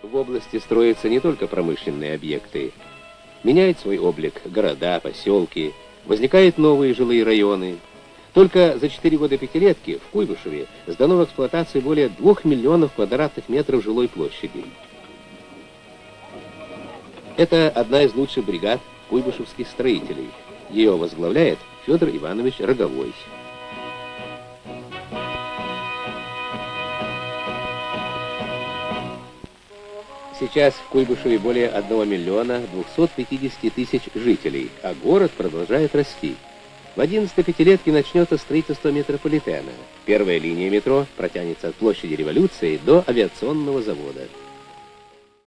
В области строятся не только промышленные объекты. Меняют свой облик города, поселки, возникают новые жилые районы. Только за 4 года пятилетки в Куйбышеве сдано в эксплуатацию более 2 миллионов квадратных метров жилой площади. Это одна из лучших бригад куйбышевских строителей. Ее возглавляет Федор Иванович Роговой. Сейчас в Куйбышеве более 1 миллиона 250 тысяч жителей, а город продолжает расти. В 11-й пятилетке начнется строительство метрополитена. Первая линия метро протянется от площади Революции до авиационного завода.